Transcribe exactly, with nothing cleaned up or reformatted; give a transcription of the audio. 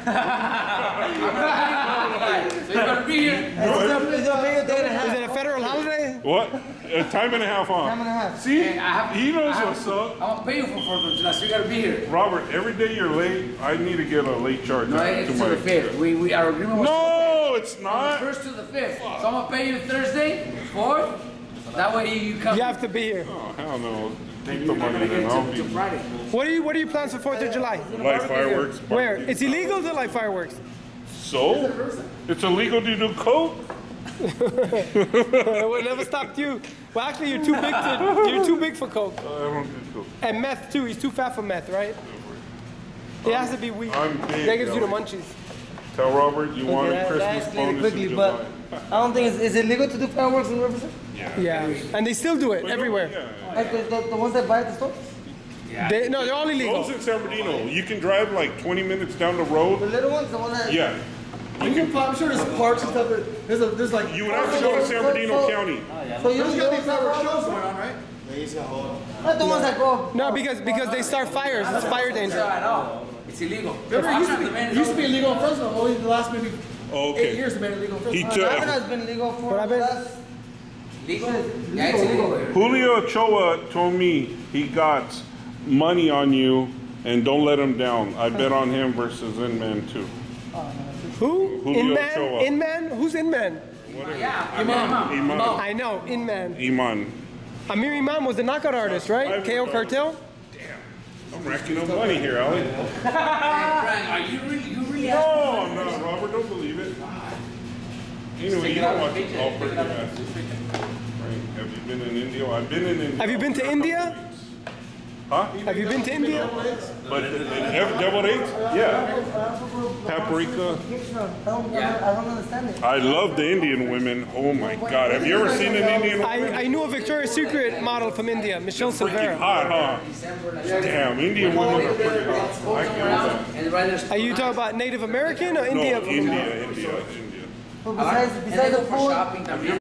So you're gonna be here. Is it a federal holiday? What? A time and a half on. Time and a half. See, Hey, I have- he knows I have- what's up. I'm gonna pay you for Fourth of July, so you gotta be here. Robert, every day you're late, I need to get a late charge. No, to it's my- to the fifth. We, we, our agreement was No, it's from the not. first to the fifth. So I'm gonna pay you Thursday, fourth. That way you come. You have to be here. Oh, hell no. Take the You're not money gonna get then. it I'll till, till be Friday. What are you What are your plans for Fourth of July? light fireworks. Where? barbecue. It's illegal to light fireworks. So? It's illegal to do coke? It would never stopped you. Well, actually, you're too big to. You're too big for coke. I don't do coke. And meth too. He's too fat for meth, right? It has to be weed. I'm big, That gives you the Ellie. munchies. Tell Robert you want a Okay, Christmas that's really bonus quickly, in July. but I don't think it's, is it legal to do fireworks in Riverside? Yeah, and they still do it everywhere. Yeah. Like the, the, the ones that buy at the store? They, no, they're all Those illegal. in San Bernardino, you can drive like twenty minutes down the road. The little ones, the ones that... Yeah. You can find, I'm sure there's parks and stuff. That, there's a, there's like. You would have to go to San Bernardino County. So you There's don't gotta get be fireworks shows going on, right? Not the ones that go... No, because because they start fires. It's fire danger. I know. It's illegal. Remember, it used to be, it used to be illegal in Fresno. Only the last maybe Oh, eight okay. years they made it illegal in Fresno. He Uh, took Rabbit has been legal for What the happened? last... Legal? Yeah, it's illegal here. Julio Ochoa told me he got money on you and don't let him down. I bet on him versus Inman too. Who? Julio Inman? Ochoa. Inman? Who's Inman? Yeah, Iman. Iman. I know Inman. Iman. Amir Imam was the knockout artist, right? K O Cartel. I'm racking up money here, Ali. Frank, are you really, you really No, asking? I'm not, Robert. Don't believe it. Anyway, you don't watch it all pretty fast. Right. Have you been in India? I've been in India. Have you been to India? Huh? Have you been to India? But the, the dev- deviled eggs? Yeah. Paprika. I don't, I don't understand it. I love the Indian women. Oh my God. Have you ever seen an Indian woman? I, I knew a Victoria's Secret model from India, Michelle Freaking Silvera. hot, huh? Damn, Indian women are pretty hot. I get that. And right there's Are you talking about Native American or India? No, India, India, India. But besides, And they besides go the for food, shopping también.